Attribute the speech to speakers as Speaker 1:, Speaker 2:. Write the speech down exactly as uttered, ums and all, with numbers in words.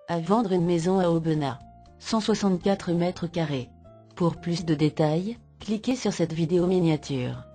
Speaker 1: À vendre une maison à Aubenas. cent soixante-quatre mètres carrés. Pour plus de détails, cliquez sur cette vidéo miniature.